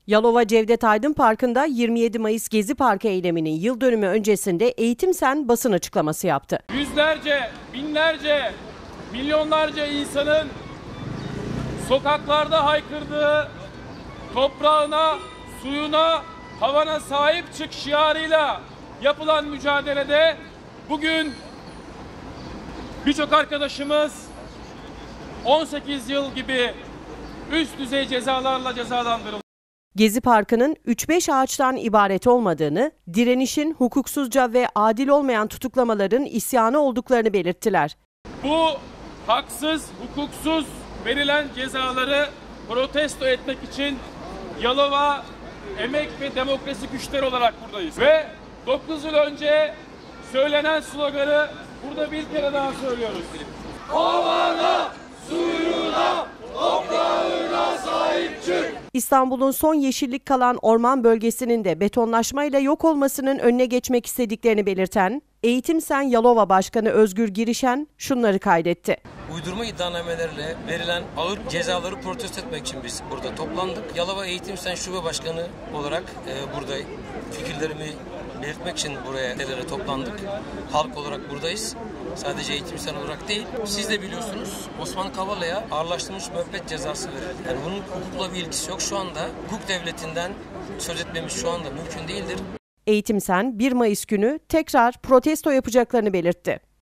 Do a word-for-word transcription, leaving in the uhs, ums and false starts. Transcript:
Yalova Cevdet Aydın Parkı'nda yirmi yedi Mayıs Gezi Parkı eyleminin yıl dönümü öncesinde Eğitim Sen basın açıklaması yaptı. Yüzlerce, binlerce, milyonlarca insanın sokaklarda haykırdığı, toprağına, suyuna, havana sahip çık şiarıyla yapılan mücadelede bugün birçok arkadaşımız on sekiz yıl gibi üst düzey cezalarla cezalandırıldı. Gezi Parkı'nın üç beş ağaçtan ibaret olmadığını, direnişin hukuksuzca ve adil olmayan tutuklamaların isyanı olduklarını belirttiler. Bu haksız, hukuksuz verilen cezaları protesto etmek için Yalova Emek ve Demokrasi Güçleri olarak buradayız. Ve dokuz yıl önce söylenen sloganı burada bir kere daha söylüyoruz. Havana, suyuna, toprağına sahip çık. İstanbul'un son yeşillik kalan orman bölgesinin de betonlaşmayla yok olmasının önüne geçmek istediklerini belirten Eğitim Sen Yalova Başkanı Özgür Girişen şunları kaydetti. Uydurma iddianamelerle verilen ağır cezaları protesto etmek için biz burada toplandık. Yalova Eğitim Sen Şube Başkanı olarak e, burada fikirlerimi belirtmek için buraya nelere toplandık. Halk olarak buradayız. Sadece Eğitim Sen olarak değil. Siz de biliyorsunuz Osman Kavala'ya ağırlaştırılmış müebbet cezası verildi. Yani bunun hukukla bir ilgisi yok. Şu anda hukuk devletinden söz etmemiz şu anda mümkün değildir. Eğitim Sen bir Mayıs günü tekrar protesto yapacaklarını belirtti.